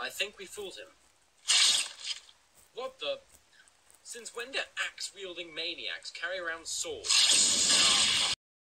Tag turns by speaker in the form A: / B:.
A: I think we fooled him. What the? Since when do axe-wielding maniacs carry around swords?